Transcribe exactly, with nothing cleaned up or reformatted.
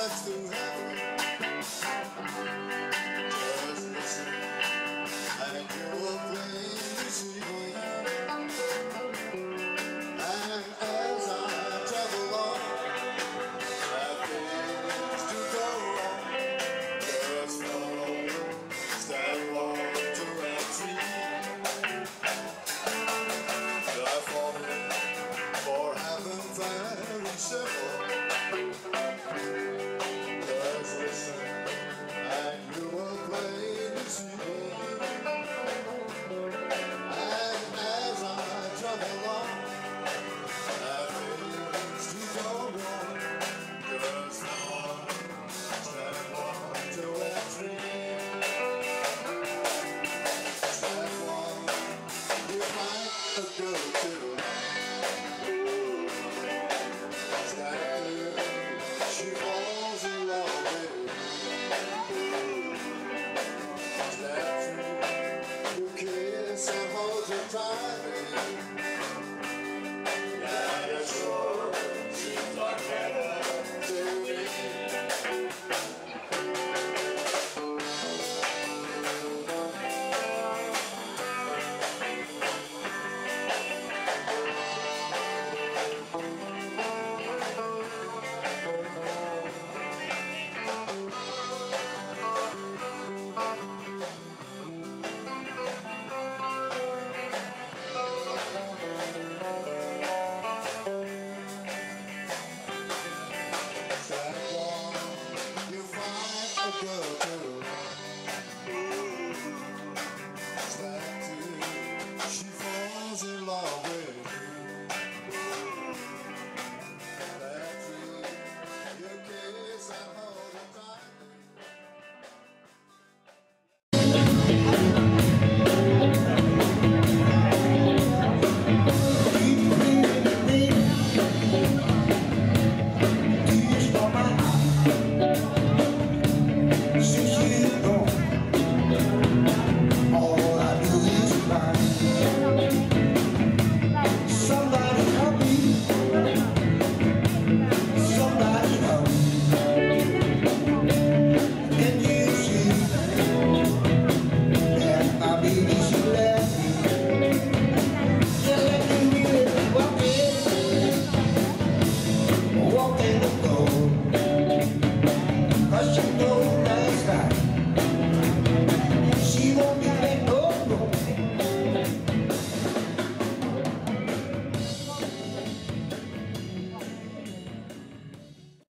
much to heaven. Just listen, and you will plainly see. And as I travel on, I things to go wrong. Just follow, stand long to a tree. I fall for having very simple. Just listen, and you will plainly see. And as I travel on, I things to go wrong. Just one step one to a tree. Step one, you might go to.